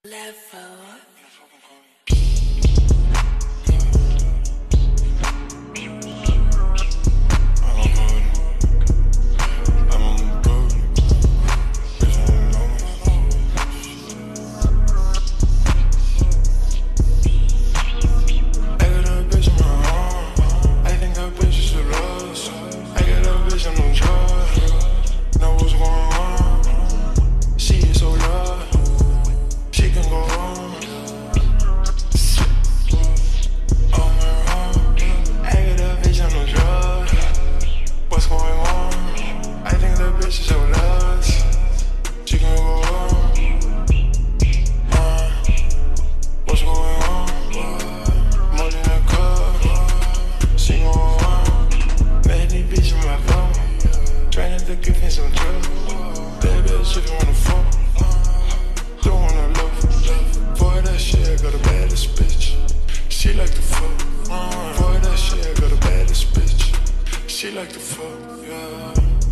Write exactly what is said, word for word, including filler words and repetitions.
Level. Some drugs. That bitch if you wanna fuck, don't wanna love. For that shit, I got the baddest bitch. She like to fuck. For that shit, I got the baddest bitch. She like to fuck, yeah.